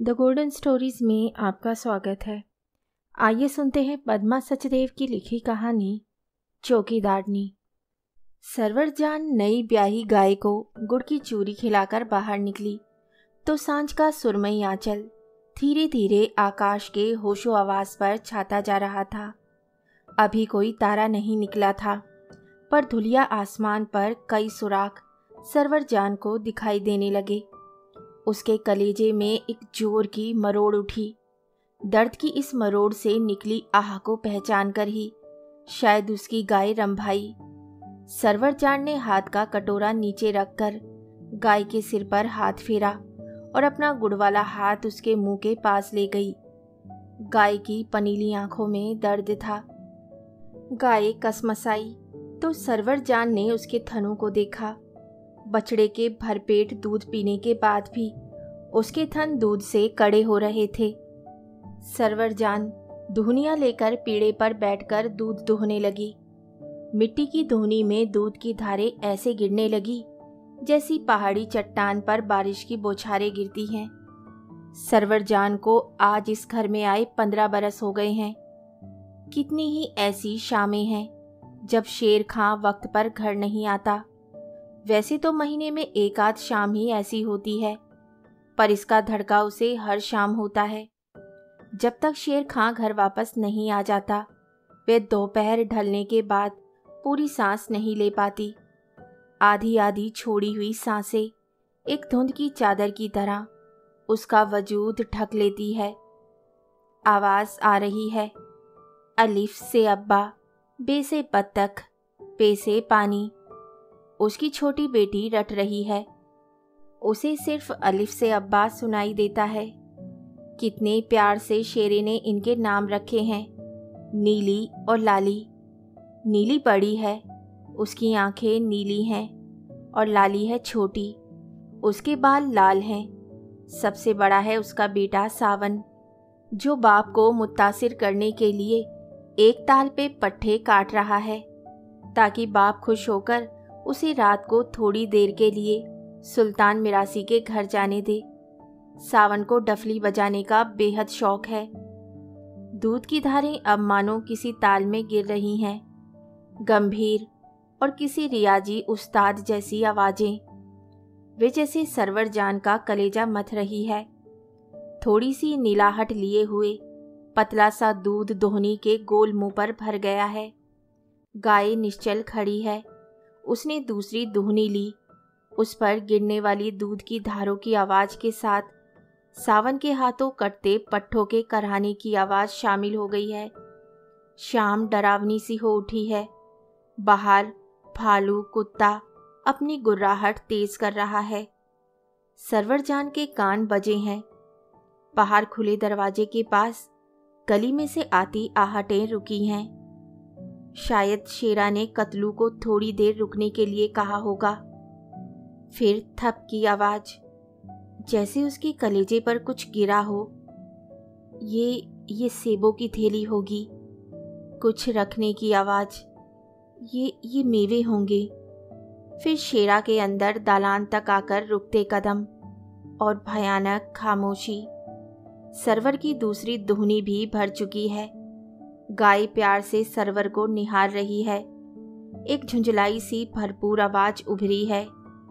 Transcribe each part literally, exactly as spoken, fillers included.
The golden stories में आपका स्वागत है। आइए सुनते हैं पद्मा सचदेव की लिखी कहानी चौकीदारनी। सरवर जान नई ब्याही गाय को गुड़ की चूरी खिलाकर बाहर निकली तो सांझ का सुरमई आंचल धीरे धीरे आकाश के होशो आवाज पर छाता जा रहा था। अभी कोई तारा नहीं निकला था, पर धुलिया आसमान पर कई सुराख सरवर जान को दिखाई देने लगे। उसके कलेजे में एक जोर की मरोड़ उठी। दर्द की इस मरोड़ से निकली आह को पहचान कर ही शायद उसकी गाय रंभाई। सरवर जान ने हाथ का कटोरा नीचे रखकर गाय के सिर पर हाथ फेरा और अपना गुड़ वाला हाथ उसके मुंह के पास ले गई। गाय की पनीली आंखों में दर्द था। गाय कसमसाई तो सरवर जान ने उसके थनों को देखा। बछड़े के भरपेट दूध पीने के बाद भी उसके थन दूध से कड़े हो रहे थे। सरवर जान दुहनिया लेकर पीढ़े पर बैठकर दूध दुहने लगी। मिट्टी की धुनी में दूध की धारें ऐसे गिरने लगी जैसी पहाड़ी चट्टान पर बारिश की बौछारें गिरती हैं। सरवर जान को आज इस घर में आए पंद्रह बरस हो गए हैं। कितनी ही ऐसी शामें हैं जब शेर खां वक्त पर घर नहीं आता। वैसे तो महीने में एक आध शाम ही ऐसी होती है, पर इसका धड़का उसे हर शाम होता है। जब तक शेर खां घर वापस नहीं आ जाता, वे दोपहर ढलने के बाद पूरी सांस नहीं ले पाती। आधी आधी छोड़ी हुई सांसें एक धुंध की चादर की तरह उसका वजूद ढक लेती है। आवाज़ आ रही है, अलिफ से अब्बा, बे से बत्तख, पे से पानी। उसकी छोटी बेटी रट रही है। उसे सिर्फ अलिफ से अब्बा सुनाई देता है। कितने प्यार से शेरे ने इनके नाम रखे हैं, नीली और लाली। नीली बड़ी है, उसकी आंखें नीली हैं और लाली है छोटी, उसके बाल लाल हैं। सबसे बड़ा है उसका बेटा सावन, जो बाप को मुत्तासिर करने के लिए एक ताल पे पट्टे काट रहा है ताकि बाप खुश होकर उसे रात को थोड़ी देर के लिए सुल्तान मिरासी के घर जाने दे। सावन को डफली बजाने का बेहद शौक है। दूध की धारें अब मानो किसी ताल में गिर रही हैं, गंभीर और किसी रियाजी उस्ताद जैसी आवाजें। वे जैसे सरवर जान का कलेजा मथ रही है। थोड़ी सी नीलाहट लिए हुए पतला सा दूध दोहनी के गोल मुंह पर भर गया है। गाय निश्चल खड़ी है। उसने दूसरी दुहनी ली। उस पर गिरने वाली दूध की धारों की आवाज के साथ सावन के हाथों कटते पट्ठों के कराहने की आवाज शामिल हो गई है। शाम डरावनी सी हो उठी है। बाहर भालू कुत्ता अपनी गुर्राहट तेज कर रहा है। सरवर जान के कान बजे हैं। बाहर खुले दरवाजे के पास गली में से आती आहटें रुकी हैं। शायद शेरा ने कतलू को थोड़ी देर रुकने के लिए कहा होगा। फिर थप की आवाज, जैसे उसके कलेजे पर कुछ गिरा हो। ये ये सेबों की थैली होगी। कुछ रखने की आवाज, ये ये मेवे होंगे। फिर शेरा के अंदर दालान तक आकर रुकते कदम और भयानक खामोशी। सरवर की दूसरी दुहनी भी भर चुकी है। गाय प्यार से सरवर को निहार रही है। एक झुंझलाई सी भरपूर आवाज उभरी है,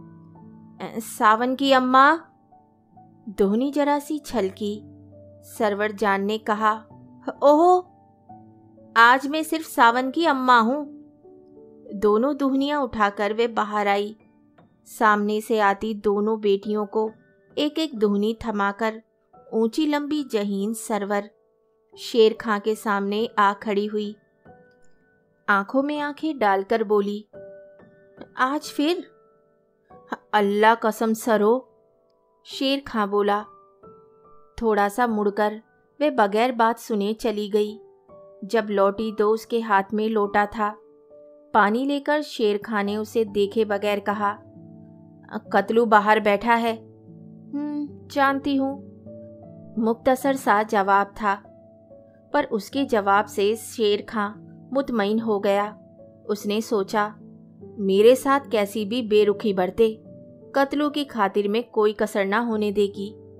सावन की अम्मा। दोहनी जरा सी छलकी। सरवर जान ने कहा, ओहो, आज मैं सिर्फ सावन की अम्मा हूं। दोनों दुहनियां उठाकर वे बाहर आई। सामने से आती दोनों बेटियों को एक एक दुहनी थमाकर ऊंची लंबी जहीन सरवर शेर खां के सामने आ खड़ी हुई। आंखों में आंखें डालकर बोली, आज फिर? अल्लाह कसम सरो, शेर खां बोला। थोड़ा सा मुड़कर वे बगैर बात सुने चली गई। जब लौटी तो उसके हाथ में लोटा था। पानी लेकर शेर खां ने उसे देखे बगैर कहा, कतलू बाहर बैठा है। हम्म जानती हूँ, मुख्तसर सा जवाब था। पर उसके जवाब से शेर खां मुतमईन हो गया। उसने सोचा, मेरे साथ कैसी भी बेरुखी बरते, कतलू की खातिर में कोई कसर ना होने देगी।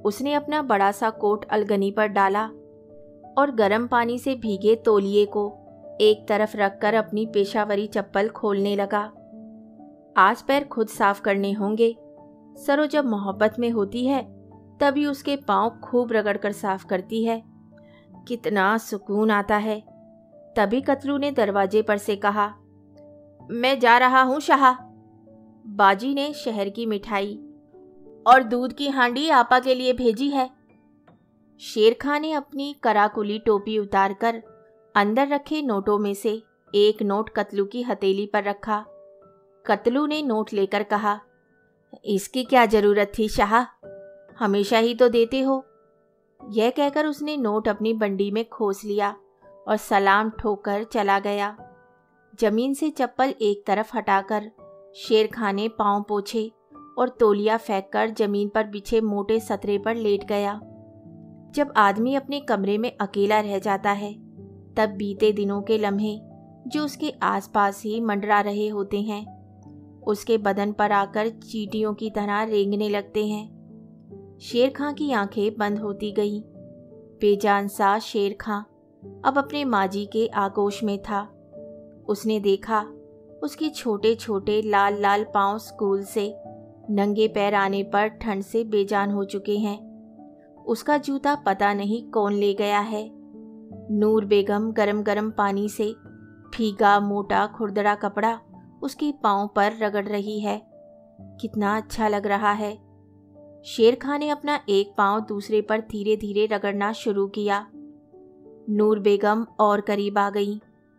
उसने अपना बड़ा सा कोट अलगनी पर डाला और गर्म पानी से भीगे तौलिए को एक तरफ रखकर अपनी पेशावरी चप्पल खोलने लगा। आज पैर खुद साफ करने होंगे। सरो जब मोहब्बत में होती है तभी उसके पांव खूब रगड़कर साफ करती है। कितना सुकून आता है। तभी कतलू ने दरवाजे पर से कहा, मैं जा रहा हूँ शाह। बाजी ने शहर की मिठाई और दूध की हांडी आपा के लिए भेजी है। शेर खां ने अपनी कराकुली टोपी उतारकर अंदर रखे नोटों में से एक नोट कतलू की हथेली पर रखा। कतलू ने नोट लेकर कहा, इसकी क्या जरूरत थी शाह, हमेशा ही तो देते हो। यह कहकर उसने नोट अपनी बंडी में खोस लिया और सलाम ठोकर चला गया। जमीन से चप्पल एक तरफ हटाकर शेर खां ने पांव पोंछे और तौलिया फेंककर जमीन पर बिछे मोटे सतरे पर लेट गया। जब आदमी अपने कमरे में अकेला रह जाता है तब बीते दिनों के लम्हे जो उसके आसपास ही मंडरा रहे होते हैं उसके बदन पर आकर चींटियों की तरह रेंगने लगते हैं। शेर खां की आंखें बंद होती गईं। बेजान सा शेर खां अब अपने माजी के आगोश में था। उसने देखा उसके छोटे छोटे लाल लाल पांव स्कूल से नंगे पैर आने पर ठंड से बेजान हो चुके हैं। उसका जूता पता नहीं कौन ले गया है। नूर बेगम गरम गरम पानी से भीगा मोटा खुरदरा कपड़ा उसके पांव पर रगड़ रही है। कितना अच्छा लग रहा है। शेर खां ने अपना एक पांव दूसरे पर धीरे धीरे रगड़ना शुरू किया। नूर बेगम और करीब आ गई।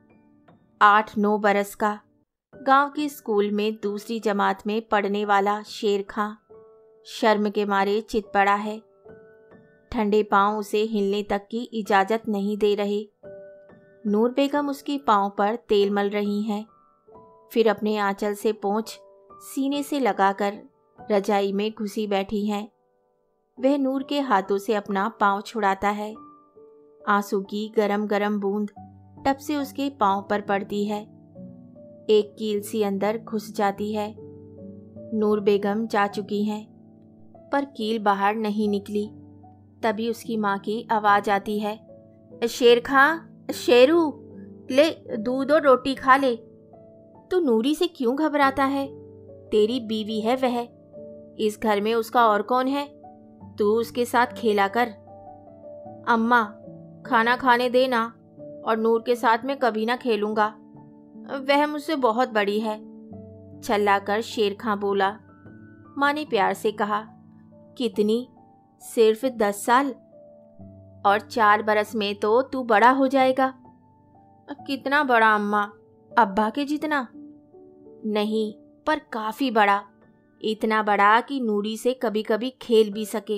आठ नौ बरस का, गांव के स्कूल में दूसरी जमात में पढ़ने वाला शेर खां शर्म के मारे चित पड़ा है। ठंडे पांव उसे हिलने तक की इजाजत नहीं दे रहे। नूर बेगम उसके पांव पर तेल मल रही हैं, फिर अपने आंचल से पोंछ सीने से लगाकर रजाई में घुसी बैठी हैं। वह नूर के हाथों से अपना पांव छुड़ाता है। आंसू की गरम गरम बूंद टप से उसके पांव पर पड़ती है। एक कील सी अंदर घुस जाती है। नूर बेगम जा चुकी हैं, पर कील बाहर नहीं निकली। तभी उसकी माँ की आवाज आती है, शेर खां, शेरू, ले दूध और रोटी खा ले। तू नूरी से क्यों घबराता है? तेरी बीवी है वह। इस घर में उसका और कौन है? तू उसके साथ खेला कर। अम्मा, खाना खाने देना, और नूर के साथ मैं कभी ना खेलूंगा। वह मुझसे बहुत बड़ी है। छल्लाकर शेर खां बोला। माँ ने प्यार से कहा, कितनी? सिर्फ दस साल, और चार बरस में तो तू बड़ा हो जाएगा। कितना बड़ा अम्मा? अब्बा के जितना? नहीं, पर काफी बड़ा। इतना बड़ा कि नूरी से कभी कभी खेल भी सके।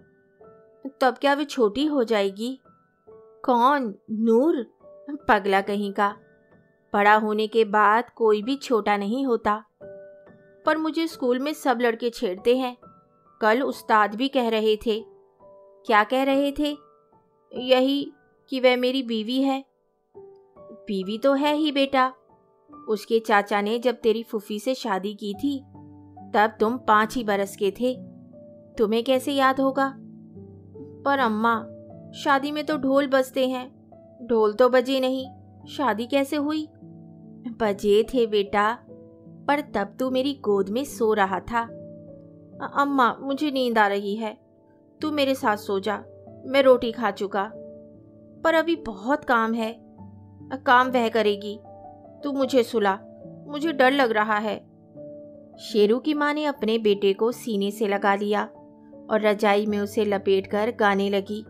तब क्या वे छोटी हो जाएगी? कौन? नूर? पगला कहीं का। बड़ा होने के बाद कोई भी छोटा नहीं होता। पर मुझे स्कूल में सब लड़के छेड़ते हैं। कल उस्ताद भी कह रहे थे। क्या कह रहे थे? यही कि वह मेरी बीवी है। बीवी तो है ही बेटा। उसके चाचा ने जब तेरी फूफी से शादी की थी तब तुम पाँच ही बरस के थे। तुम्हें कैसे याद होगा? पर अम्मा, शादी में तो ढोल बजते हैं। ढोल तो बजे नहीं, शादी कैसे हुई? बजे थे बेटा, पर तब तू मेरी गोद में सो रहा था। अम्मा, मुझे नींद आ रही है। तू मेरे साथ सो जा। मैं रोटी खा चुका। पर अभी बहुत काम है। काम वह करेगी। तू मुझे सुला। मुझे डर लग रहा है। शेरू की माँ ने अपने बेटे को सीने से लगा लिया और रजाई में उसे लपेटकर गाने लगी।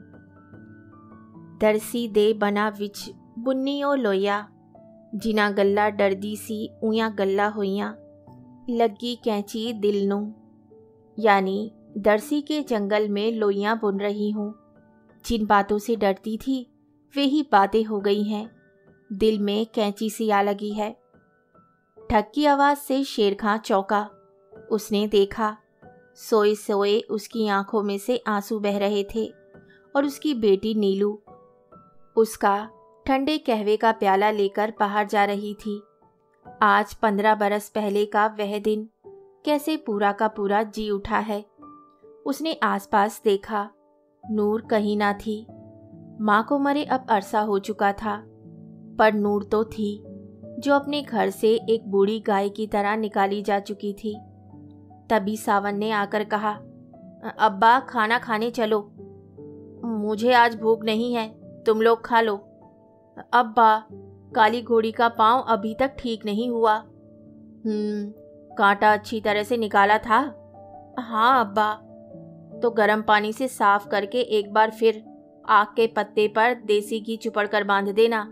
दरसी दे बना विच बुन्नी ओ लोया, जिना गल्ला डरदी सी उया गल्ला होइया, लगी कैंची दिल नू। यानी दरसी के जंगल में लोइयां बुन रही हूँ। जिन बातों से डरती थी वे ही बातें हो गई हैं। दिल में कैंची सी आ लगी है। ठग की आवाज से शेर खां चौंका। उसने देखा सोए सोए उसकी आंखों में से आंसू बह रहे थे और उसकी बेटी नीलू उसका ठंडे कहवे का प्याला लेकर बाहर जा रही थी। आज पंद्रह बरस पहले का वह दिन कैसे पूरा का पूरा जी उठा है। उसने आसपास देखा, नूर कहीं ना थी। माँ को मरे अब अरसा हो चुका था, पर नूर तो थी, जो अपने घर से एक बूढ़ी गाय की तरह निकाली जा चुकी थी। तभी सावन ने आकर कहा, अब्बा खाना खाने चलो। मुझे आज भूख नहीं है, तुम लोग खा लो। अब्बा, काली घोड़ी का पाँव अभी तक ठीक नहीं हुआ। हम्म कांटा अच्छी तरह से निकाला था? हाँ अब्बा। तो गर्म पानी से साफ करके एक बार फिर आग के पत्ते पर देसी घी चुपड़ कर बांध देना।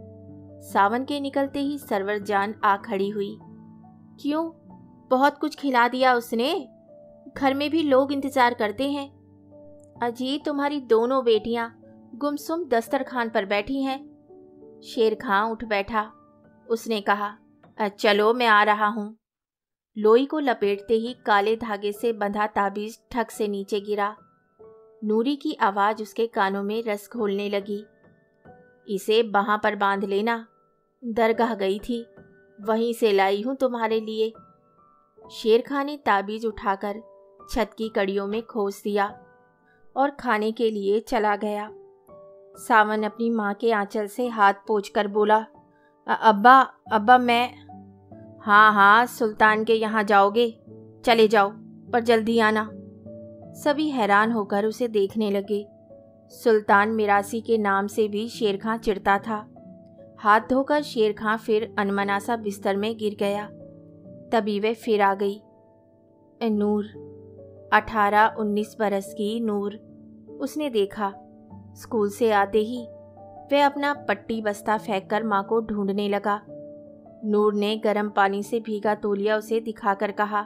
सावन के निकलते ही सरवर जान आ खड़ी हुई। क्यों, बहुत कुछ खिला दिया उसने? घर में भी लोग इंतजार करते हैं। अजी, तुम्हारी दोनों बेटियां गुमसुम दस्तरखान पर बैठी हैं। शेर खां उठ बैठा। उसने कहा, चलो मैं आ रहा हूं। लोई को लपेटते ही काले धागे से बंधा ताबीज ठक से नीचे गिरा। नूरी की आवाज उसके कानों में रस घोलने लगी। इसे बाहां पर बांध लेना, दरगाह गई थी, वहीं से लाई हूं तुम्हारे लिए। शेर खां ने ताबीज उठाकर छत की कड़ियों में खोस दिया और खाने के लिए चला गया। सावन अपनी माँ के आंचल से हाथ पोंछकर बोला, अब्बा अब्बा मैं। हाँ हाँ, सुल्तान के यहाँ जाओगे, चले जाओ, पर जल्दी आना। सभी हैरान होकर उसे देखने लगे। सुल्तान मिरासी के नाम से भी शेर खां चिढ़ता था। हाथ धोकर शेर खां फिर अनमना सा बिस्तर में गिर गया। तभी वह फिर आ गई। नूर, अठारह उन्नीस बरस की नूर। उसने देखा। स्कूल से आते ही वह अपना पट्टी बस्ता फेंककर माँ को ढूंढने लगा। नूर ने गर्म पानी से भीगा तौलिया उसे दिखाकर कहा,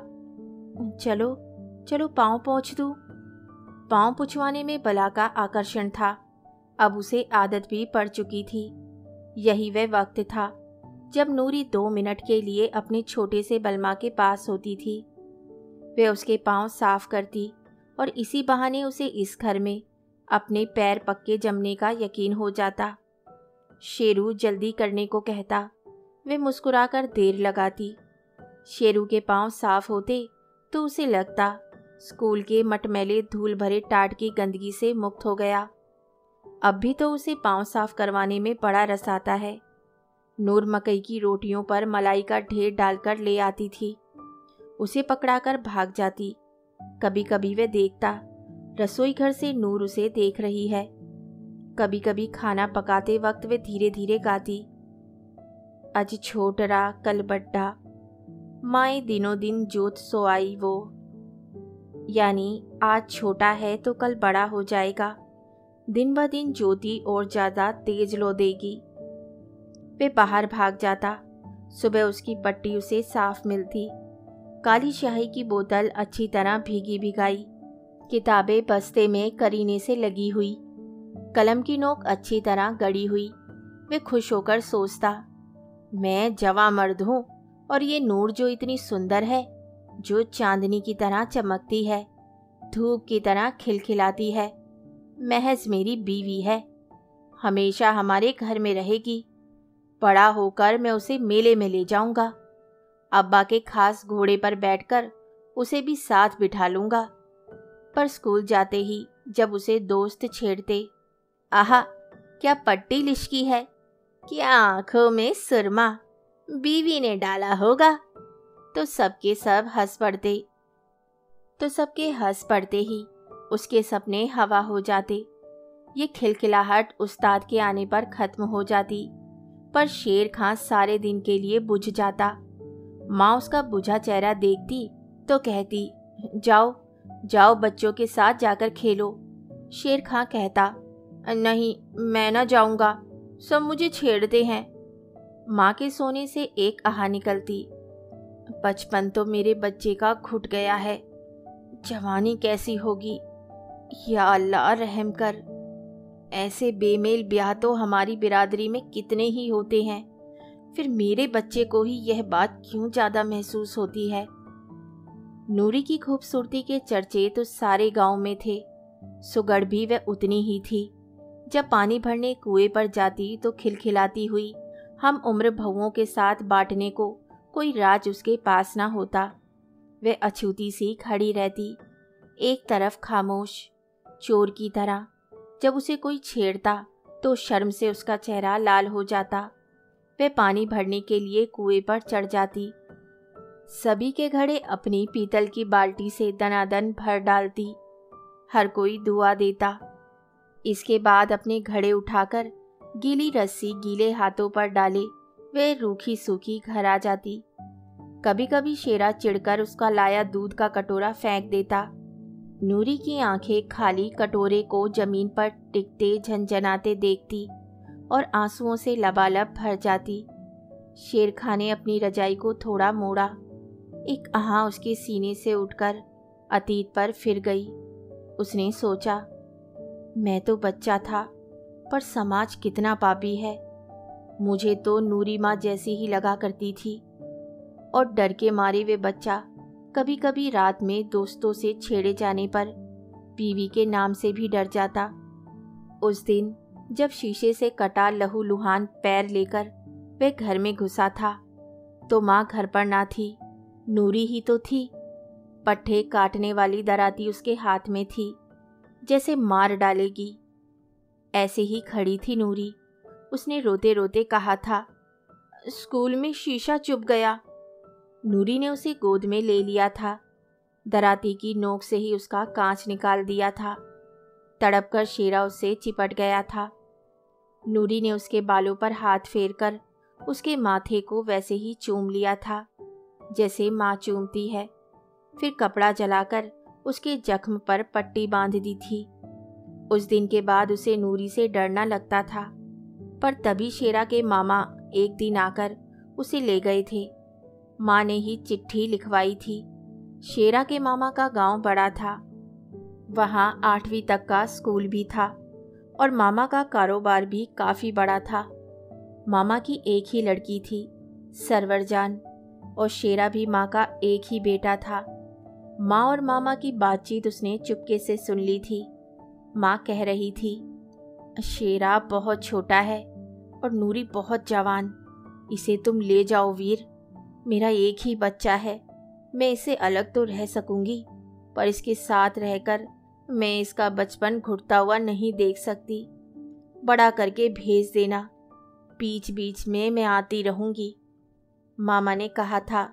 चलो चलो पाँव पोंछ दूं। पाँव पुछवाने में बला का आकर्षण था। अब उसे आदत भी पड़ चुकी थी। यही वह वक्त था जब नूरी दो मिनट के लिए अपने छोटे से बलमा के पास होती थी। वे उसके पाँव साफ करती और इसी बहाने उसे इस घर में अपने पैर पक्के जमने का यकीन हो जाता। शेरू जल्दी करने को कहता, वे मुस्कुराकर देर लगाती। शेरू के पाँव साफ होते तो उसे लगता स्कूल के मटमैले धूल भरे टाट की गंदगी से मुक्त हो गया। अब भी तो उसे पाँव साफ करवाने में बड़ा रस आता है। नूर मकई की रोटियों पर मलाई का ढेर डालकर ले आती थी। उसे पकड़ाकर भाग जाती। कभी कभी वह देखता रसोई घर से नूर उसे देख रही है। कभी कभी खाना पकाते वक्त वे धीरे धीरे गाती, अज छोटरा कल बड्डा, माए दिनों दिन जोत सो आई वो। यानी आज छोटा है तो कल बड़ा हो जाएगा, दिन ब दिन ज्योति और ज्यादा तेज लो देगी। वे बाहर भाग जाता। सुबह उसकी पट्टी उसे साफ मिलती। काली स्याही की बोतल अच्छी तरह भीगी भिगाई, किताबें बस्ते में करीने से लगी हुई, कलम की नोक अच्छी तरह गड़ी हुई। वे खुश होकर सोचता, मैं जवां मर्द हूँ और ये नूर जो इतनी सुंदर है, जो चांदनी की तरह चमकती है, धूप की तरह खिलखिलाती है, महज मेरी बीवी है, हमेशा हमारे घर में रहेगी। बड़ा होकर मैं उसे मेले में ले जाऊंगा। अब्बा के खास घोड़े पर बैठकर उसे भी साथ बिठा लूंगा। पर स्कूल जाते ही जब उसे दोस्त छेड़ते, आहा क्या पट्टी लिशकी है, क्या आंखों में सुरमा, बीवी ने डाला होगा, तो सबके सब हंस पड़ते तो सबके हंस पड़ते ही उसके सपने हवा हो जाते। ये खिलखिलाहट उस्ताद के आने पर खत्म हो जाती, पर शेर खां सारे दिन के लिए बुझ जाता। माँ उसका बुझा चेहरा देखती तो कहती, जाओ जाओ बच्चों के साथ जाकर खेलो। शेर खां कहता, नहीं मैं ना जाऊंगा, सब मुझे छेड़ते हैं। माँ के सोने से एक आह निकलती, बचपन तो मेरे बच्चे का घुट गया है, जवानी कैसी होगी, या अल्लाह रहम कर। ऐसे बेमेल ब्याह तो हमारी बिरादरी में कितने ही होते हैं, फिर मेरे बच्चे को ही यह बात क्यों ज़्यादा महसूस होती है। नूरी की खूबसूरती के चर्चे तो सारे गांव में थे, सुगड़ भी वह उतनी ही थी। जब पानी भरने कुएं पर जाती तो खिलखिलाती हुई हम उम्र भवों के साथ बांटने को कोई राज उसके पास ना होता। वह अछूती सी खड़ी रहती, एक तरफ खामोश, चोर की तरह। जब उसे कोई छेड़ता तो शर्म से उसका चेहरा लाल हो जाता। वह पानी भरने के लिए कुएं पर चढ़ जाती। सभी के घड़े अपनी पीतल की बाल्टी से दनादन भर डालती। हर कोई दुआ देता। इसके बाद अपने घड़े उठाकर गीली रस्सी गीले हाथों पर डाले वे रूखी सूखी घर आ जाती। कभी कभी शेरा चिढ़कर उसका लाया दूध का कटोरा फेंक देता। नूरी की आंखें खाली कटोरे को जमीन पर टिकते झंझनाते देखती और आंसुओं से लबालब भर जाती। शेर खां ने अपनी रजाई को थोड़ा मोड़ा। एक आह उसके सीने से उठकर अतीत पर फिर गई। उसने सोचा, मैं तो बच्चा था, पर समाज कितना पापी है। मुझे तो नूरी माँ जैसी ही लगा करती थी। और डर के मारे वे बच्चा कभी कभी रात में दोस्तों से छेड़े जाने पर बीवी के नाम से भी डर जाता। उस दिन जब शीशे से कटा लहूलुहान पैर लेकर वह घर में घुसा था तो माँ घर पर ना थी, नूरी ही तो थी। पट्टे काटने वाली दराती उसके हाथ में थी, जैसे मार डालेगी। ऐसे ही खड़ी थी नूरी। उसने रोते रोते कहा था, स्कूल में शीशा चुभ गया। नूरी ने उसे गोद में ले लिया था। दराती की नोक से ही उसका कांच निकाल दिया था। तड़प कर शेरा उससे चिपट गया था। नूरी ने उसके बालों पर हाथ फेरकर उसके माथे को वैसे ही चूम लिया था जैसे माँ चूमती है। फिर कपड़ा जलाकर उसके जख्म पर पट्टी बांध दी थी। उस दिन के बाद उसे नूरी से डरना लगता था। पर तभी शेरा के मामा एक दिन आकर उसे ले गए थे। माँ ने ही चिट्ठी लिखवाई थी। शेरा के मामा का गांव बड़ा था। वहाँ आठवीं तक का स्कूल भी था और मामा का कारोबार भी काफ़ी बड़ा था। मामा की एक ही लड़की थी, सरवरजान, और शेरा भी माँ का एक ही बेटा था। माँ और मामा की बातचीत उसने चुपके से सुन ली थी। माँ कह रही थी, शेरा बहुत छोटा है और नूरी बहुत जवान। इसे तुम ले जाओ वीर। मेरा एक ही बच्चा है। मैं इसे अलग तो रह सकूंगी, पर इसके साथ रहकर मैं इसका बचपन घुटता हुआ नहीं देख सकती। बड़ा करके भेज देना, बीच बीच में मैं आती रहूंगी। मामा ने कहा था,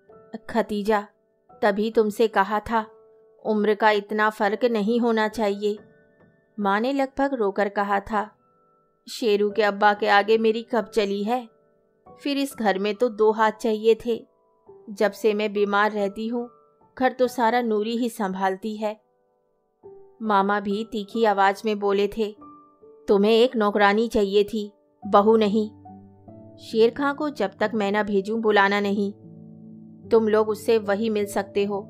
खतीजा, तभी तुमसे कहा था उम्र का इतना फर्क नहीं होना चाहिए। माँ ने लगभग रोकर कहा था, शेरू के अब्बा के आगे मेरी कब चली है। फिर इस घर में तो दो हाथ चाहिए थे। जब से मैं बीमार रहती हूँ घर तो सारा नूरी ही संभालती है। मामा भी तीखी आवाज में बोले थे, तुम्हें एक नौकरानी चाहिए थी, बहू नहीं। शेर खां को जब तक मैं ना भेजूं बुलाना नहीं। तुम लोग उससे वही मिल सकते हो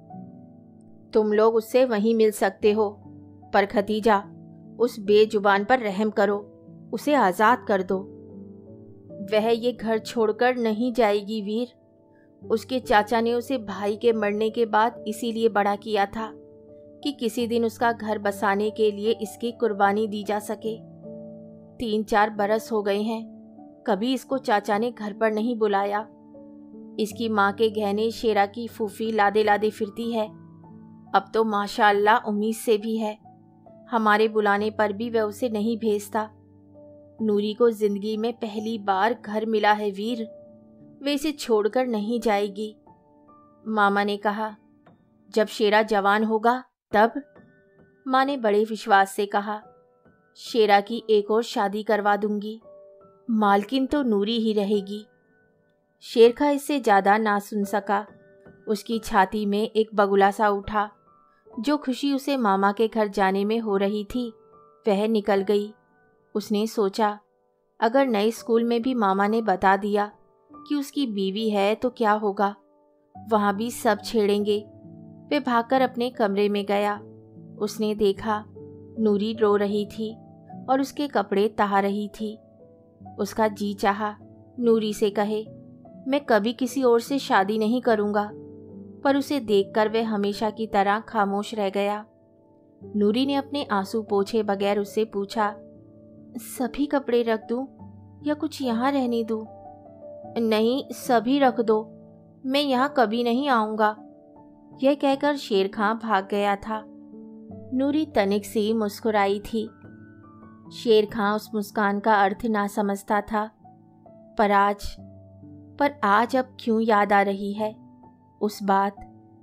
तुम लोग उससे वहीं मिल सकते हो पर खतीजा, उस बेजुबान पर रहम करो, उसे आज़ाद कर दो। वह ये घर छोड़कर नहीं जाएगी वीर। उसके चाचा ने उसे भाई के मरने के बाद इसीलिए बड़ा किया था कि किसी दिन उसका घर बसाने के लिए इसकी कुर्बानी दी जा सके। तीन चार बरस हो गए हैं, कभी इसको चाचा ने घर पर नहीं बुलाया। इसकी माँ के गहने शेरा की फूफी लादे लादे फिरती है। अब तो माशाअल्लाह उम्मीद से भी है। हमारे बुलाने पर भी वह उसे नहीं भेजता। नूरी को जिंदगी में पहली बार घर मिला है वीर। वे इसे छोड़कर नहीं जाएगी। मामा ने कहा, जब शेरा जवान होगा तब। माँ ने बड़े विश्वास से कहा, शेरा की एक और शादी करवा दूंगी। मालकिन तो नूरी ही रहेगी। शेर खां इससे ज्यादा ना सुन सका। उसकी छाती में एक बगुला सा उठा। जो खुशी उसे मामा के घर जाने में हो रही थी वह निकल गई। उसने सोचा, अगर नए स्कूल में भी मामा ने बता दिया कि उसकी बीवी है तो क्या होगा। वहाँ भी सब छेड़ेंगे। वे भागकर अपने कमरे में गया। उसने देखा नूरी रो रही थी और उसके कपड़े तहा रही थी। उसका जी चाहा नूरी से कहे, मैं कभी किसी और से शादी नहीं करूँगा, पर उसे देखकर वह हमेशा की तरह खामोश रह गया। नूरी ने अपने आंसू पोंछे बगैर उससे पूछा, सभी कपड़े रख दूं या कुछ यहाँ रहने दूं? नहीं, सभी रख दो, मैं यहाँ कभी नहीं आऊँगा। यह कहकर शेर खां भाग गया था। नूरी तनिक सी मुस्कुराई थी। शेर खां उस मुस्कान का अर्थ ना समझता था। पर आज पर आज अब क्यों याद आ रही है उस बात।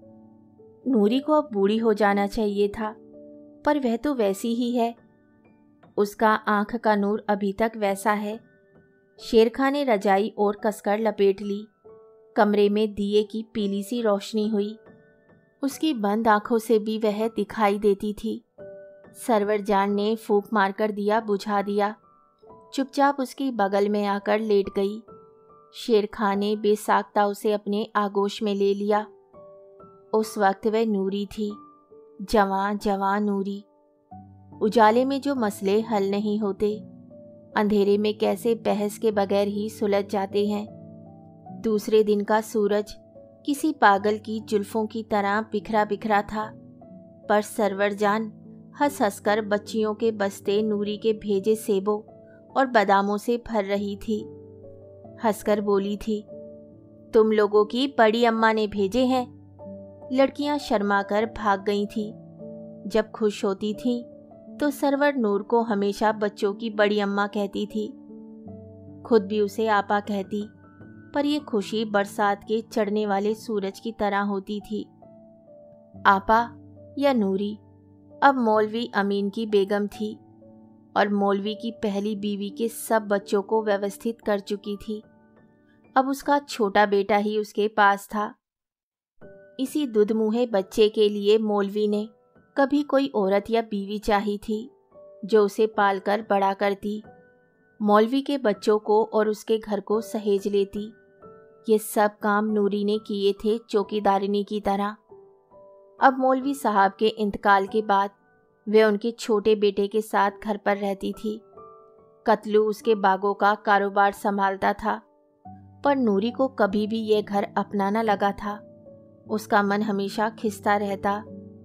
नूरी को अब बूढ़ी हो जाना चाहिए था, पर वह तो वैसी ही है। उसका आंख का नूर अभी तक वैसा है। शेर खां ने रजाई और कसकर लपेट ली। कमरे में दिए की पीली सी रोशनी हुई। उसकी बंद आंखों से भी वह दिखाई देती थी। सरवर जान ने फूंक मारकर दिया बुझा दिया। चुपचाप उसकी बगल में आकर लेट गई। शेर खां ने बेसाख्ता उसे अपने आगोश में ले लिया। उस वक्त वह नूरी थी, जवां जवां नूरी। उजाले में जो मसले हल नहीं होते, अंधेरे में कैसे बहस के बगैर ही सुलझ जाते हैं। दूसरे दिन का सूरज किसी पागल की जुल्फों की तरह बिखरा बिखरा था, पर सरवर जान हंस हंस कर बच्चियों के बस्ते नूरी के भेजे सेबों और बादामों से भर रही थी। हंसकर बोली थी, तुम लोगों की बड़ी अम्मा ने भेजे हैं। लड़कियां शर्मा कर भाग गई थी। जब खुश होती थी तो सरवर नूर को हमेशा बच्चों की बड़ी अम्मा कहती थी। खुद भी उसे आपा कहती, पर यह खुशी बरसात के चढ़ने वाले सूरज की तरह होती थी। आपा या नूरी अब मौलवी अमीन की बेगम थी और मौलवी की पहली बीवी के सब बच्चों को व्यवस्थित कर चुकी थी। अब उसका छोटा बेटा ही उसके पास था। इसी दुधमुहे बच्चे के लिए मौलवी ने कभी कोई औरत या बीवी चाही थी जो उसे पालकर बड़ा करती, मौलवी के बच्चों को और उसके घर को सहेज लेती। ये सब काम नूरी ने किए थे चौकीदारिनी की तरह। अब मौलवी साहब के इंतकाल के बाद वे उनके छोटे बेटे के साथ घर पर रहती थी। कतलू उसके बागों का कारोबार संभालता था, पर नूरी को कभी भी यह घर अपना न लगा था। उसका मन हमेशा खिंचता रहता।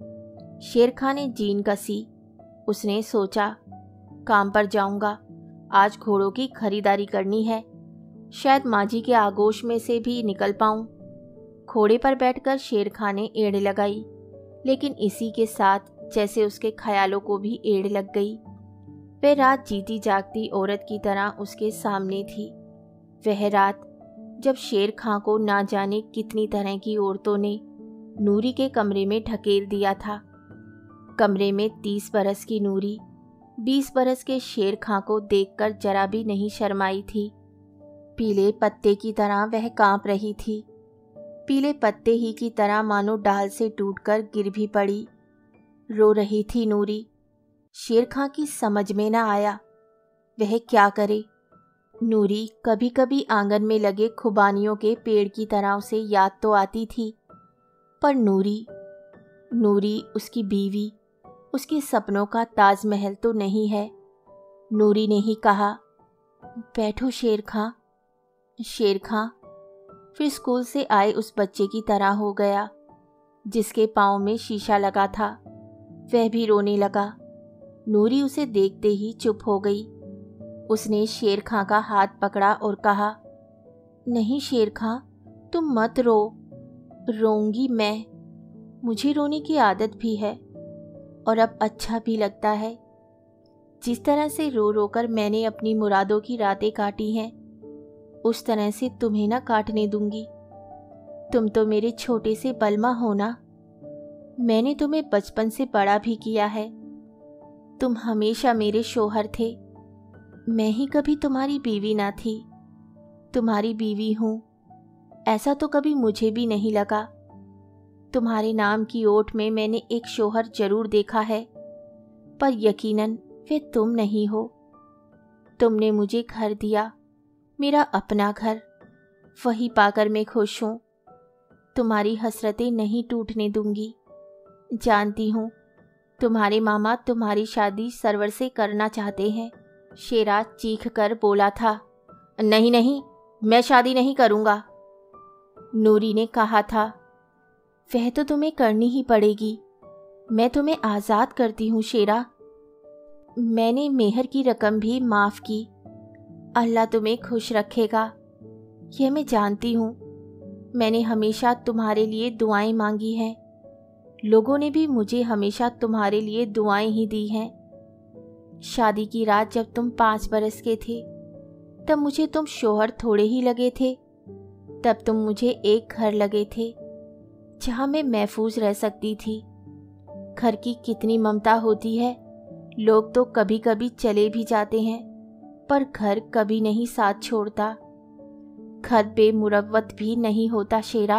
शेर खां ने जीन कसी। उसने सोचा, काम पर जाऊंगा, आज घोड़ों की खरीदारी करनी है, शायद माजी के आगोश में से भी निकल पाऊं। घोड़े पर बैठकर शेर खां ने एड़ लगाई, लेकिन इसी के साथ जैसे उसके ख्यालों को भी एड़ लग गई। वह रात जीती जागती औरत की तरह उसके सामने थी। वह रात जब शेर खां को ना जाने कितनी तरह की औरतों ने नूरी के कमरे में ढकेल दिया था। कमरे में तीस बरस की नूरी बीस बरस के शेर खां को देखकर जरा भी नहीं शर्माई थी। पीले पत्ते की तरह वह कांप रही थी। पीले पत्ते ही की तरह मानो डाल से टूटकर गिर भी पड़ी। रो रही थी नूरी। शेर खां की समझ में न आया वह क्या करे। नूरी कभी कभी आंगन में लगे खुबानियों के पेड़ की तरह उसे याद तो आती थी, पर नूरी नूरी उसकी बीवी, उसके सपनों का ताजमहल तो नहीं है। नूरी ने ही कहा, बैठो शेर खां। शेर खां फिर स्कूल से आए उस बच्चे की तरह हो गया जिसके पाँव में शीशा लगा था। वह भी रोने लगा। नूरी उसे देखते ही चुप हो गई। उसने शेर खां का हाथ पकड़ा और कहा, नहीं शेर खां, तुम मत रो। रोऊंगी मैं, मुझे रोने की आदत भी है और अब अच्छा भी लगता है। जिस तरह से रो रो कर मैंने अपनी मुरादों की रातें काटी हैं, उस तरह से तुम्हें ना काटने दूंगी। तुम तो मेरे छोटे से बलमा हो ना। मैंने तुम्हें बचपन से बड़ा भी किया है। तुम हमेशा मेरे शौहर थे। मैं ही कभी तुम्हारी बीवी ना थी। तुम्हारी बीवी हूँ, ऐसा तो कभी मुझे भी नहीं लगा। तुम्हारे नाम की ओट में मैंने एक शौहर जरूर देखा है, पर यकीनन वे तुम नहीं हो। तुमने मुझे घर दिया, मेरा अपना घर, वही पाकर मैं खुश हूँ। तुम्हारी हसरतें नहीं टूटने दूंगी। जानती हूँ तुम्हारे मामा तुम्हारी शादी सरवर से करना चाहते हैं। शेरा चीख कर बोला था, नहीं नहीं, मैं शादी नहीं करूँगा। नूरी ने कहा था, वह तो तुम्हें करनी ही पड़ेगी। मैं तुम्हें आज़ाद करती हूँ शेरा। मैंने मेहर की रकम भी माफ़ की। अल्लाह तुम्हें खुश रखेगा, यह मैं जानती हूँ। मैंने हमेशा तुम्हारे लिए दुआएं मांगी हैं। लोगों ने भी मुझे हमेशा तुम्हारे लिए दुआएं ही दी हैं। शादी की रात जब तुम पाँच बरस के थे तब मुझे तुम शौहर थोड़े ही लगे थे। तब तुम मुझे एक घर लगे थे जहाँ मैं महफूज रह सकती थी। घर की कितनी ममता होती है। लोग तो कभी कभी चले भी जाते हैं पर घर कभी नहीं साथ छोड़ता। घर बेमुरव्वत भी नहीं होता शेरा।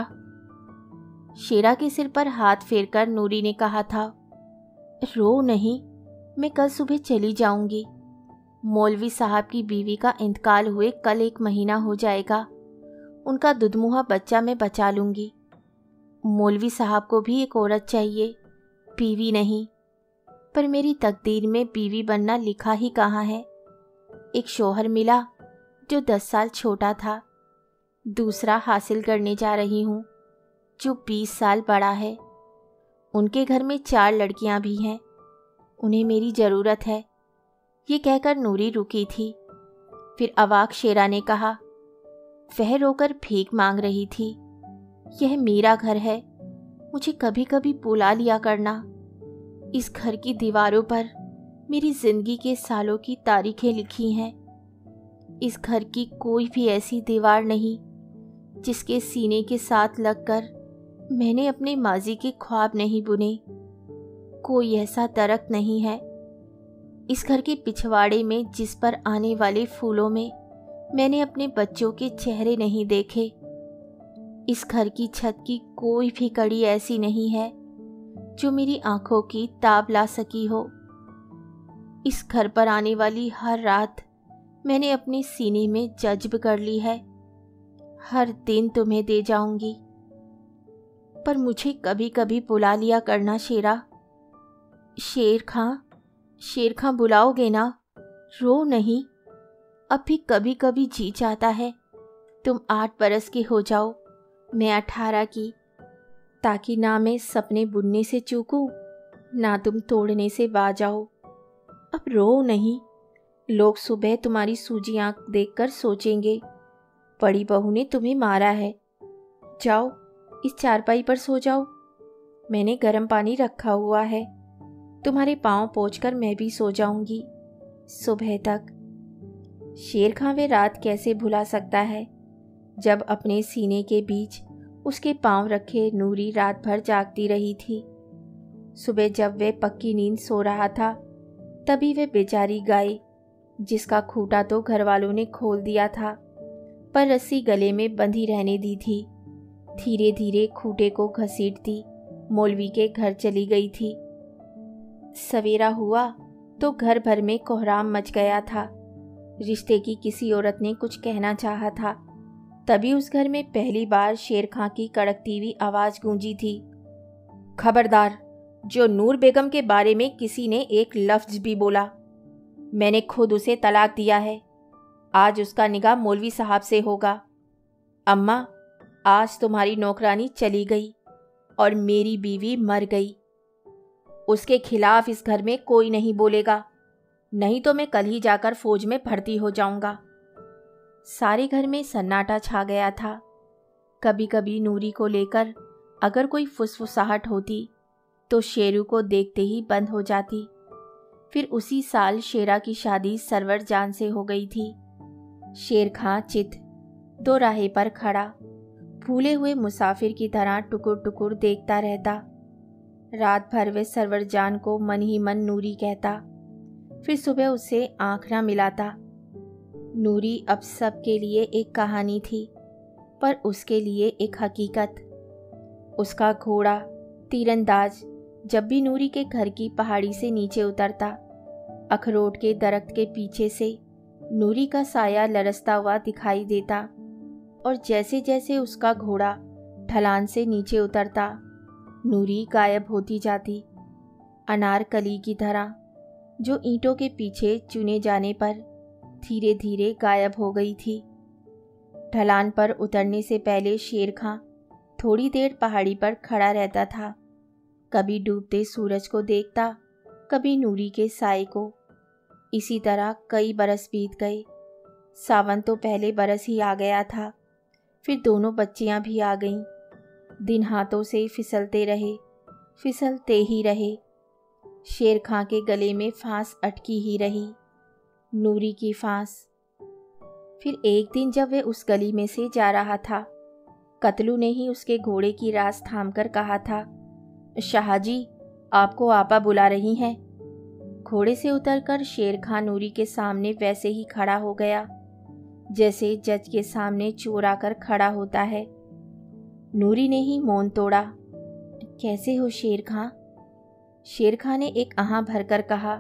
शेरा के सिर पर हाथ फेरकर नूरी ने कहा था, रो नहीं, मैं कल सुबह चली जाऊंगी। मौलवी साहब की बीवी का इंतकाल हुए कल एक महीना हो जाएगा। उनका दुधमुहा बच्चा मैं बचा लूंगी। मौलवी साहब को भी एक औरत चाहिए, बीवी नहीं। पर मेरी तकदीर में बीवी बनना लिखा ही कहाँ है। एक शौहर मिला जो दस साल छोटा था। दूसरा हासिल करने जा रही हूँ जो बीस साल बड़ा है। उनके घर में चार लड़कियाँ भी हैं। उन्हें मेरी ज़रूरत है। ये कहकर नूरी रुकी थी। फिर अवाक शेरा ने कहा, वह रोकर भीख मांग रही थी। यह मेरा घर है, मुझे कभी कभी बुला लिया करना। इस घर की दीवारों पर मेरी जिंदगी के सालों की तारीखें लिखी हैं। इस घर की कोई भी ऐसी दीवार नहीं जिसके सीने के साथ लगकर मैंने अपने माजी के ख्वाब नहीं बुने। कोई ऐसा दरख्त नहीं है इस घर के पिछवाड़े में जिस पर आने वाले फूलों में मैंने अपने बच्चों के चेहरे नहीं देखे। इस घर की छत की कोई भी कड़ी ऐसी नहीं है जो मेरी आंखों की ताब ला सकी हो। इस घर पर आने वाली हर रात मैंने अपने सीने में जज्ब कर ली है। हर दिन तुम्हें दे जाऊंगी, पर मुझे कभी कभी बुला लिया करना शेरा। शेर खां, शेर खां बुलाओगे ना? रो नहीं। अब भी कभी कभी जी चाहता है तुम आठ बरस के हो जाओ, मैं अठारह की, ताकि ना मैं सपने बुनने से चूकूं ना तुम तोड़ने से बाज आओ। अब रो नहीं। लोग सुबह तुम्हारी सूजी आंख देखकर सोचेंगे बड़ी बहू ने तुम्हें मारा है। जाओ इस चारपाई पर सो जाओ। मैंने गर्म पानी रखा हुआ है। तुम्हारे पाँव पोंछकर मैं भी सो जाऊंगी सुबह तक। शेर खां वे रात कैसे भुला सकता है जब अपने सीने के बीच उसके पाँव रखे नूरी रात भर जागती रही थी। सुबह जब वे पक्की नींद सो रहा था तभी वे बेचारी गाय, जिसका खूंटा तो घर वालों ने खोल दिया था पर रस्सी गले में बंधी रहने दी थी, धीरे धीरे खूंटे को घसीटती मौलवी के घर चली गई थी। सवेरा हुआ तो घर भर में कोहराम मच गया था। रिश्ते की किसी औरत ने कुछ कहना चाहा था, तभी उस घर में पहली बार शेर खां की कड़कती हुई आवाज गूंजी थी, खबरदार, जो नूर बेगम के बारे में किसी ने एक लफ्ज भी बोला, मैंने खुद उसे तलाक दिया है। आज उसका निकाह मौलवी साहब से होगा। अम्मा, आज तुम्हारी नौकरानी चली गई और मेरी बीवी मर गई। उसके खिलाफ इस घर में कोई नहीं बोलेगा, नहीं तो मैं कल ही जाकर फौज में भर्ती हो जाऊंगा। सारे घर में सन्नाटा छा गया था। कभी कभी नूरी को लेकर अगर कोई फुसफुसाहट होती तो शेरू को देखते ही बंद हो जाती। फिर उसी साल शेरा की शादी सरवर जान से हो गई थी। शेर खां चित दो राहे पर खड़ा भूले हुए मुसाफिर की तरह टुकुर टुकुर देखता रहता। रात भर वे सरवर जान को मन ही मन नूरी कहता, फिर सुबह उससे आंख न मिलाता। नूरी अब सबके लिए एक कहानी थी, पर उसके लिए एक हकीकत। उसका घोड़ा तीरंदाज जब भी नूरी के घर की पहाड़ी से नीचे उतरता, अखरोट के दरख्त के पीछे से नूरी का साया लरसता हुआ दिखाई देता, और जैसे जैसे उसका घोड़ा ढलान से नीचे उतरता, नूरी गायब होती जाती, अनारकली की तरह जो ईंटों के पीछे चुने जाने पर धीरे धीरे गायब हो गई थी। ढलान पर उतरने से पहले शेर खां थोड़ी देर पहाड़ी पर खड़ा रहता था। कभी डूबते सूरज को देखता, कभी नूरी के साए को। इसी तरह कई बरस बीत गए। सावन तो पहले बरस ही आ गया था, फिर दोनों बच्चियां भी आ गईं। दिन हाथों से फिसलते रहे। फिसलते ही रहे। शेर खां के गले में फांस अटकी ही रही, नूरी की फांस। फिर एक दिन जब वह उस गली में से जा रहा था, कतलू ने ही उसके घोड़े की रास थामकर कहा था, शाहजी, आपको आपा बुला रही हैं। घोड़े से उतरकर शेर खां नूरी के सामने वैसे ही खड़ा हो गया जैसे जज के सामने चोर आकर खड़ा होता है। नूरी ने ही मौन तोड़ा। कैसे हो शेर खां? शेर खां ने एक आह भरकर कहा,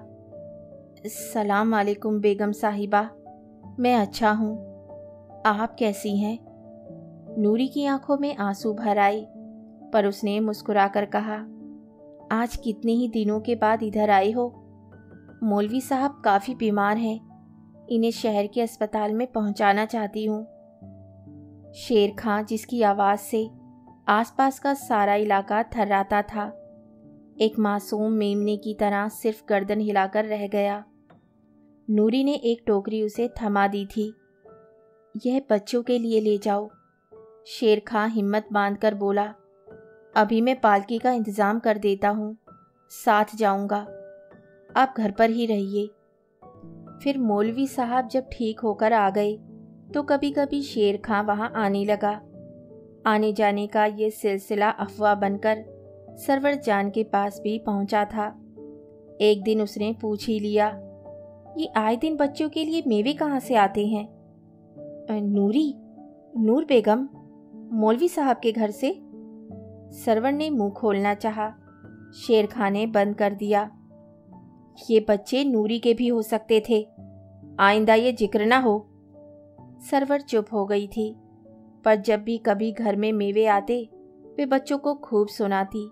सलाम वालेकुम बेगम साहिबा, मैं अच्छा हूँ, आप कैसी हैं? नूरी की आंखों में आंसू भर आए, पर उसने मुस्कुराकर कहा, आज कितने ही दिनों के बाद इधर आए हो? मौलवी साहब काफ़ी बीमार हैं, इन्हें शहर के अस्पताल में पहुंचाना चाहती हूँ। शेर खां, जिसकी आवाज़ से आसपास का सारा इलाका थर्राता था, एक मासूम मेमने की तरह सिर्फ गर्दन हिलाकर रह गया। नूरी ने एक टोकरी उसे थमा दी थी। यह बच्चों के लिए ले जाओ। शेर खां हिम्मत बांधकर बोला, अभी मैं पालकी का इंतज़ाम कर देता हूँ, साथ जाऊँगा, आप घर पर ही रहिए। फिर मौलवी साहब जब ठीक होकर आ गए तो कभी कभी शेर खां वहाँ आने लगा। आने जाने का ये सिलसिला अफवाह बनकर सरवर जान के पास भी पहुँचा था। एक दिन उसने पूछ ही लिया, ये आए दिन बच्चों के लिए मेवे कहाँ से आते हैं? नूरी, नूर बेगम, मौलवी साहब के घर से। सरवर ने मुंह खोलना चाहा, शेर खां ने बंद कर दिया। ये बच्चे नूरी के भी हो सकते थे, आइंदा ये जिक्र ना हो। सरवर चुप हो गई थी, पर जब भी कभी घर में मेवे आते वे बच्चों को खूब सुनाती।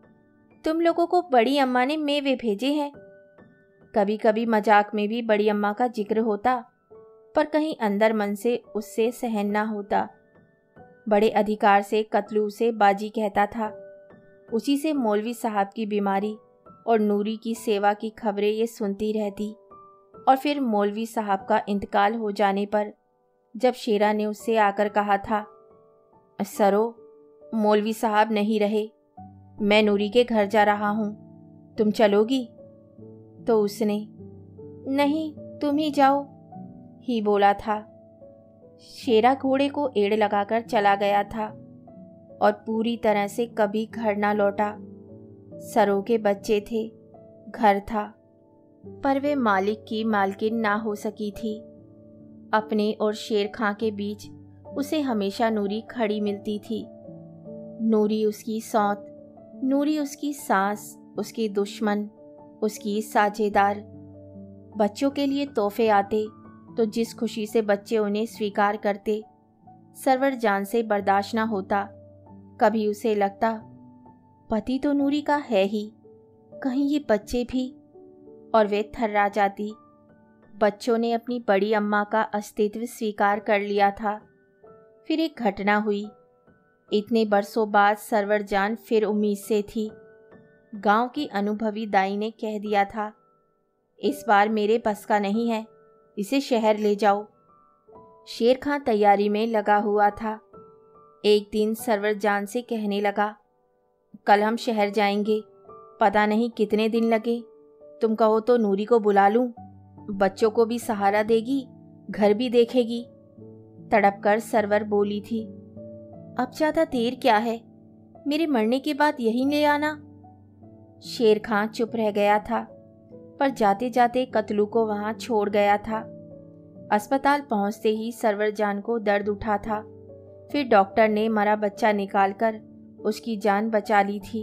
तुम लोगों को बड़ी अम्मा ने मेवे भेजे हैं। कभी कभी मजाक में भी बड़ी अम्मा का जिक्र होता, पर कहीं अंदर मन से उससे सहन ना होता। बड़े अधिकार से कतलू उसे बाजी कहता था। उसी से मौलवी साहब की बीमारी और नूरी की सेवा की खबरें ये सुनती रहती। और फिर मौलवी साहब का इंतकाल हो जाने पर जब शेरा ने उससे आकर कहा था, सरो, मौलवी साहब नहीं रहे, मैं नूरी के घर जा रहा हूँ, तुम चलोगी? तो उसने नहीं, तुम ही जाओ ही बोला था। शेरा घोड़े को एड़ लगाकर चला गया था और पूरी तरह से कभी घर ना लौटा। सरो के बच्चे थे, घर था, पर वे मालिक की मालकिन ना हो सकी थी। अपने और शेर खां के बीच उसे हमेशा नूरी खड़ी मिलती थी। नूरी उसकी सौत, नूरी उसकी सास, उसकी दुश्मन, उसकी साझेदार। बच्चों के लिए तोहफे आते तो जिस खुशी से बच्चे उन्हें स्वीकार करते, सरवर जान से बर्दाश्त ना होता। कभी उसे लगता, पति तो नूरी का है ही, कहीं ये बच्चे भी, और वे थर्रा जाती। बच्चों ने अपनी बड़ी अम्मा का अस्तित्व स्वीकार कर लिया था। फिर एक घटना हुई। इतने बरसों बाद सरवर जान फिर उम्मीद से थी। गांव की अनुभवी दाई ने कह दिया था, इस बार मेरे बस का नहीं है, इसे शहर ले जाओ। शेर खां तैयारी में लगा हुआ था। एक दिन सरवर जान से कहने लगा, कल हम शहर जाएंगे, पता नहीं कितने दिन लगे, तुम कहो तो नूरी को बुला लूं, बच्चों को भी सहारा देगी, घर भी देखेगी। तड़प कर सरवर बोली थी, अब ज़्यादा देर क्या है, मेरे मरने के बाद यहीं ले आना। शेर खां चुप रह गया था, पर जाते जाते कतलू को वहां छोड़ गया था। अस्पताल पहुंचते ही सरवर जान को दर्द उठा था। फिर डॉक्टर ने मरा बच्चा निकालकर उसकी जान बचा ली थी।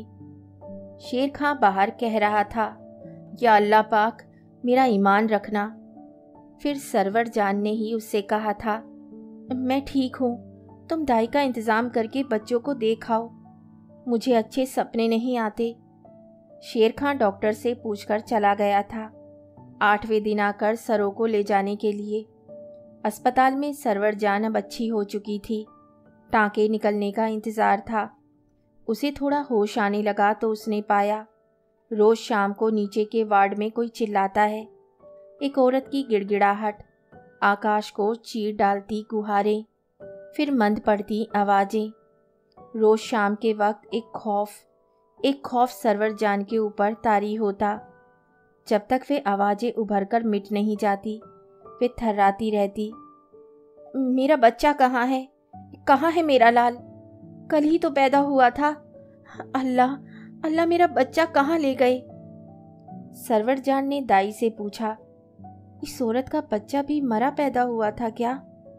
शेर खां बाहर कह रहा था, या अल्लाह पाक, मेरा ईमान रखना। फिर सरवर जान ने ही उससे कहा था, मैं ठीक हूँ, तुम दाई का इंतज़ाम करके बच्चों को देखाओ, मुझे अच्छे सपने नहीं आते। शेर खां डॉक्टर से पूछकर चला गया था, आठवें दिन आकर सरो को ले जाने के लिए। अस्पताल में सरवर जान अब अच्छी हो चुकी थी। टाँके निकलने का इंतज़ार था। उसे थोड़ा होश आने लगा तो उसने पाया, रोज़ शाम को नीचे के वार्ड में कोई चिल्लाता है। एक औरत की गिड़गिड़ाहट, आकाश को चीर डालती गुहारें, फिर मंद पड़ती आवाज़ें। रोज़ शाम के वक्त एक खौफ, एक खौफ सरवर जान के ऊपर तारी होता। जब तक वे आवाज़ें उभरकर मिट नहीं जाती, वे थर्राती रहती। मेरा बच्चा कहाँ है? कहाँ है मेरा लाल? कल ही तो पैदा हुआ था। अल्लाह अल्लाह, मेरा बच्चा कहाँ ले गए? सरवर जान ने दाई से पूछा, इस औरत का बच्चा भी मरा पैदा हुआ था क्या?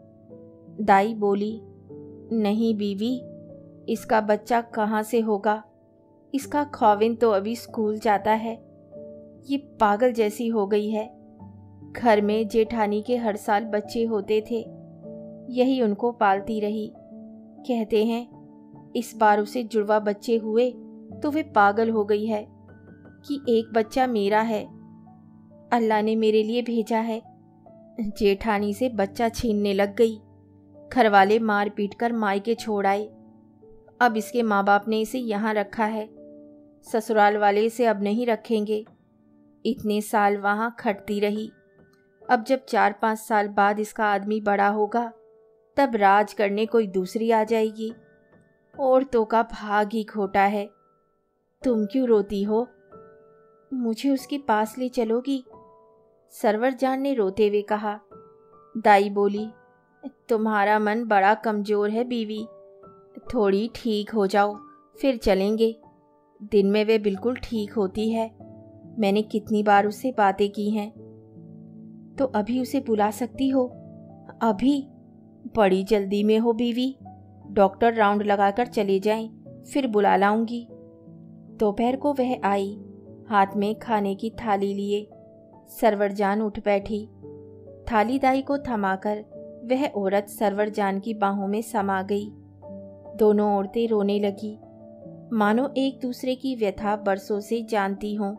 दाई बोली, नहीं बीवी, इसका बच्चा कहाँ से होगा? इसका खौविंद तो अभी स्कूल जाता है। ये पागल जैसी हो गई है। घर में जेठानी के हर साल बच्चे होते थे, यही उनको पालती रही। कहते हैं इस बार उसे जुड़वा बच्चे हुए तो वे पागल हो गई है कि एक बच्चा मेरा है, अल्लाह ने मेरे लिए भेजा है। जेठानी से बच्चा छीनने लग गई। घर वाले मार पीट कर मायके छोड़ आए। अब इसके माँ बाप ने इसे यहाँ रखा है, ससुराल वाले इसे अब नहीं रखेंगे। इतने साल वहाँ खटती रही। अब जब चार पाँच साल बाद इसका आदमी बड़ा होगा, तब राज करने कोई दूसरी आ जाएगी। औरतों का भाग ही खोटा है। तुम क्यों रोती हो? मुझे उसके पास ले चलोगी? सरवर जान ने रोते हुए कहा। दाई बोली, तुम्हारा मन बड़ा कमज़ोर है बीवी, थोड़ी ठीक हो जाओ फिर चलेंगे। दिन में वे बिल्कुल ठीक होती है, मैंने कितनी बार उससे बातें की हैं। तो अभी उसे बुला सकती हो? अभी? बड़ी जल्दी में हो बीवी, डॉक्टर राउंड लगाकर चले जाएं, फिर बुला लाऊंगी। दोपहर को वह आई, हाथ में खाने की थाली लिए। सरवर जान उठ बैठी। थाली दाई को थमाकर वह औरत सरवर जान की बाहों में समा गई। दोनों औरतें रोने लगी, मानो एक दूसरे की व्यथा बरसों से जानती हों।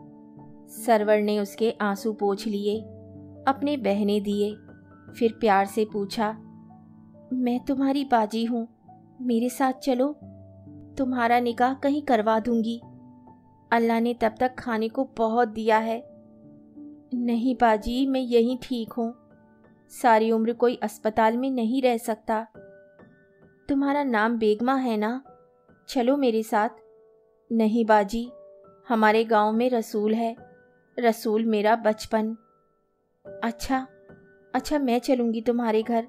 सरवर ने उसके आंसू पोंछ लिए, अपने बहने दिए, फिर प्यार से पूछा, मैं तुम्हारी बाजी हूँ, मेरे साथ चलो, तुम्हारा निकाह कहीं करवा दूंगी। अल्लाह ने तब तक खाने को बहुत दिया है। नहीं बाजी, मैं यहीं ठीक हूँ, सारी उम्र कोई अस्पताल में नहीं रह सकता। तुम्हारा नाम बेगमा है ना? चलो मेरे साथ। नहीं बाजी, हमारे गांव में रसूल है, रसूल मेरा बचपन। अच्छा अच्छा, मैं चलूँगी तुम्हारे घर।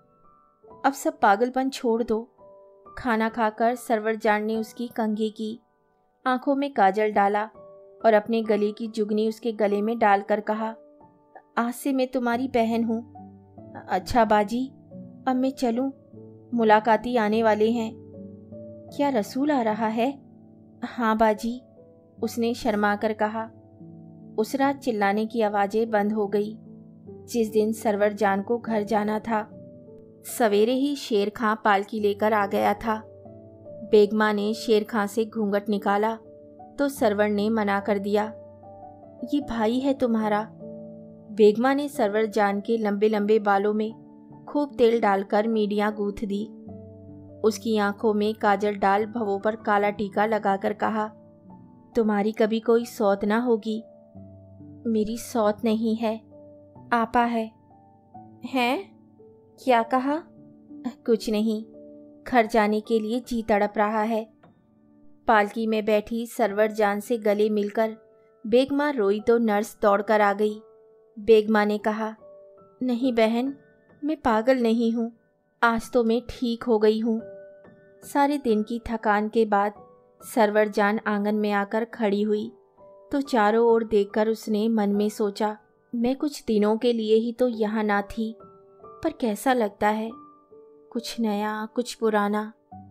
अब सब पागलपन छोड़ दो। खाना खाकर सरवर जान ने उसकी कंघी की, आंखों में काजल डाला और अपने गले की जुगनी उसके गले में डालकर कहा, आज से मैं तुम्हारी बहन हूँ। अच्छा बाजी, अब मैं चलूँ? मुलाकाती आने वाले हैं। क्या रसूल आ रहा है? हाँ बाजी, उसने शर्मा कर कहा। उस रात चिल्लाने की आवाज़ें बंद हो गई। जिस दिन सरवर जान को घर जाना था, सवेरे ही शेर खां पालकी लेकर आ गया था। बेगमा ने शेर खां से घूंघट निकाला तो सरवर ने मना कर दिया। ये भाई है तुम्हारा। बेगमा ने सरवर जान के लंबे लंबे बालों में खूब तेल डालकर मीडियाँ गूंथ दी। उसकी आंखों में काजल डाल भवों पर काला टीका लगाकर कहा, तुम्हारी कभी कोई सौत ना होगी। मेरी सौत नहीं है, आपा है। हैं? क्या कहा? कुछ नहीं, घर जाने के लिए जी तड़प रहा है। पालकी में बैठी सरवर जान से गले मिलकर बेगमा रोई तो नर्स दौड़कर आ गई। बेगमा ने कहा, नहीं बहन, मैं पागल नहीं हूँ, आज तो मैं ठीक हो गई हूँ। सारे दिन की थकान के बाद सरवर जान आंगन में आकर खड़ी हुई तो चारों ओर देखकर उसने मन में सोचा, मैं कुछ दिनों के लिए ही तो यहाँ ना थी, पर कैसा लगता है, कुछ नया कुछ पुराना।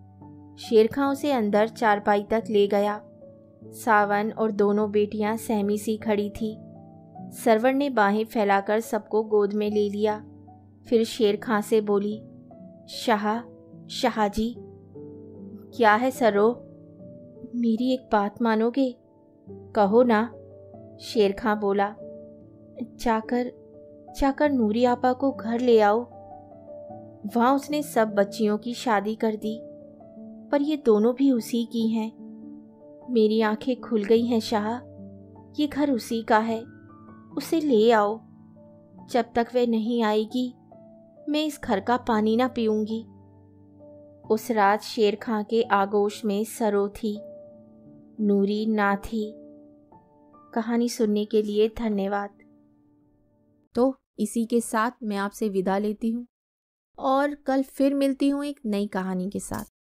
शेर खां उसे अंदर चारपाई तक ले गया। सावन और दोनों बेटियां सहमी सी खड़ी थी। सरवर ने बाहें फैलाकर सबको गोद में ले लिया। फिर शेर खां से बोली, शाह शाहजी। क्या है सरो? मेरी एक बात मानोगे? कहो ना। शेर खां बोला, जाकर जाकर नूरी आपा को घर ले आओ। वहाँ उसने सब बच्चियों की शादी कर दी, पर ये दोनों भी उसी की हैं। मेरी आंखें खुल गई हैं शाह, ये घर उसी का है, उसे ले आओ। जब तक वह नहीं आएगी मैं इस घर का पानी ना पीऊंगी। उस रात शेर खां के आगोश में सरो थी। नूरी नाथी। कहानी सुनने के लिए धन्यवाद। तो इसी के साथ मैं आपसे विदा लेती हूँ और कल फिर मिलती हूँ एक नई कहानी के साथ।